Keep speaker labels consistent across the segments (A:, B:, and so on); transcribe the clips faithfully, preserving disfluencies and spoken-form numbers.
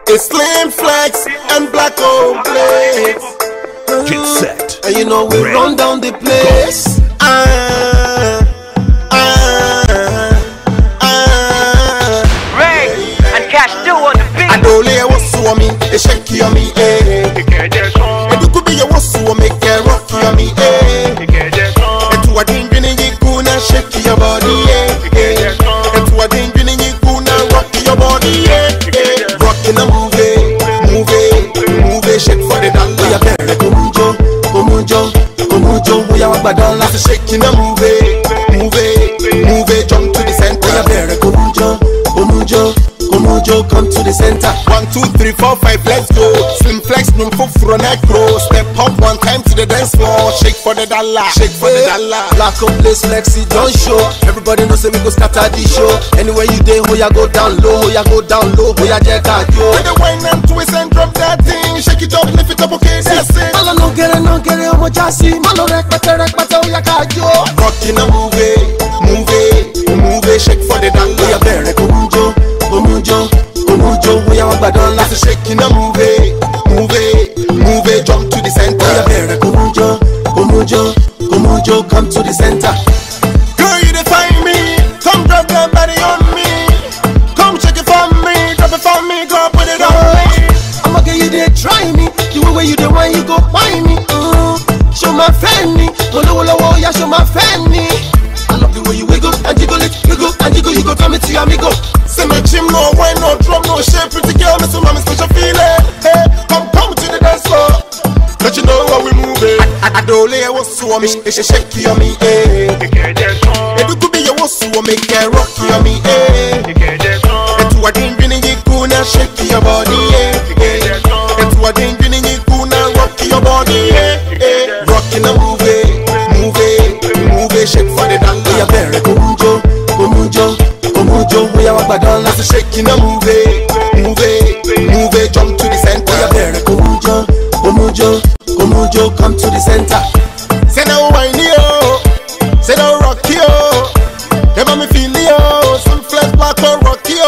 A: It's SlimFlex and Blacko plays.
B: Get set.
A: And you know we Red. Run down the place. Ah, ah, ah.
C: Ray and Cash do on the beat.
A: I don't lay what's on me, they shake you on me, eh. And you could be a what's on me, can rock you on me, eh. And to a ding ding you gonna shake your body, eh. And to a ding ding you gonna rock your body, eh. Rockin' and move it, move it, move it, shake for the dollar. We are better, Kumujo, Kumujo, Kumujo. We are badala, shaking and move it, move it, move it, jump to the center. We are better, Kumujo, Kumujo, Kumujo, come to the center. One, two, three, four, five, let's go. SlimFlex, no for front necro. Step up one time to the dance floor. Shake for the dollar, shake for the dollar.
D: Blacko place flexi, don't show. Everybody knows that we go scatter the show. Anywhere you dey, ho ya go down low, ho ya go down low, ho ya check out yo.
A: With the wine and twist and drop that thing, shake it up, lift it up, okay, that's it.
D: Malo no get it, no get it, omo jasi. Malo rek pate rek pate, ho ya ka yo.
A: Rockin' and move it, move it, move it, shake for the dollar.
D: We are better, Kumujo, Kumujo, Kumujo. We are badala,
A: shaking and move it, move it, move it, jump to the center.
D: We are better, Kumujo, Kumujo, Kumujo, come to the center.
A: Girl, you define me, come drop that body on me. Come check it for me, drop it for me, go put it on me.
D: I'ma get you there, try me. The way where you the one you go find me. Mm. Show my fanny, wolo wolo wo, yeah, show my fanny. I love the way you wiggle and jiggle it, wiggle and jiggle. You go tell me to your amigo.
A: Say my gym, no wine, no drum, no shape. Pretty girl, me so mommy special feeling. Hey, come come to the dance floor. Let you know how we move it. I, I don't lay what's so on me, it's a shake you on me, eh. If you could be a what's so on me, can rock you on me, eh. And to a ding ding you gonna shake your body, eh. And to a ding ding you gonna rock your body, eh. Rockin' and move it, move it, move it, shake for the dollar.
D: We are better, Kumujo, Kumujo, Kumujo. We are badala,
A: shaking and move it, move it, move it, jump to the center.
D: We are better, Kumujo, Kumujo, Kumujo, come to the center.
A: Say no wine yo, say no rock yo. Never me feel yo, SlimFlex Blacko rock yo.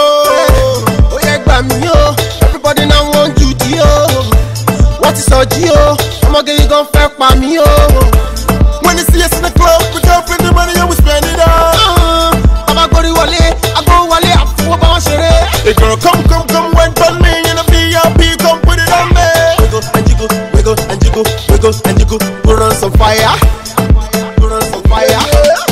D: Oh yeah, gbam yo. Everybody now want you to yo. What is your yo? I'ma get you gon' fuck by me yo.
A: When you see us in the club, we can't spend the money and we spend it all.
D: I'ma go to Wale, I go Wale, I fool about shere.
A: Hey girl, come, come, come, wine for me in a V I P, come put it on me.
D: Wiggle and jiggle, wiggle and jiggle, wiggle and jiggle. Go run some fire, go run some fire.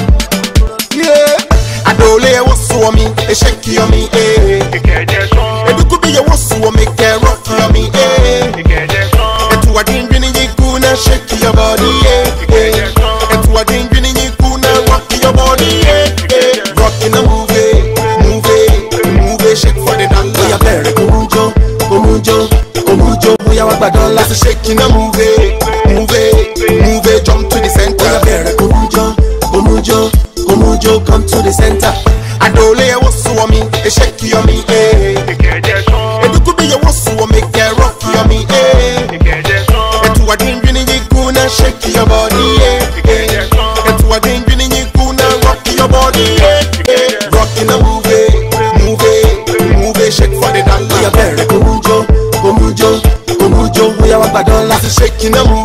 A: Yeah, I don't lay what's so on me, they shake you on me, eh. If you could be a what's so on me, can rock you on me, eh. And to a ding ding you gonna shake your body, eh. And to a ding ding you gonna rock your body, eh. Rockin' and move it, move it, move it, shake for the dollar.
D: We are better, Kumujo, Kumujo, Kumujo. We are badala,
A: shaking and move it, move it, move it, jump to the center.
D: We are better, Kumujo, Kumujo, Kumujo, come to the center.
A: I don't lay what's so on me, they shake you on me, eh. If you could be a what's so on me, can rock you on me, eh. And to a ding ding you gonna shake your body, eh. And to a ding ding you gonna rock your body, eh. Rockin' and move it, move it, move it, shake for the dollar.
D: We are better, Kumujo, Kumujo, Kumujo. We are badala,
A: shaking and move